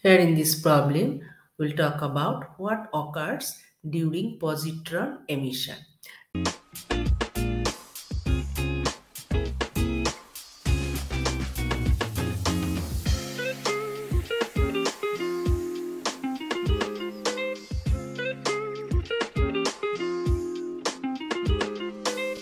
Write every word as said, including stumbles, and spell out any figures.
Here in this problem, we'll talk about what occurs during positron emission.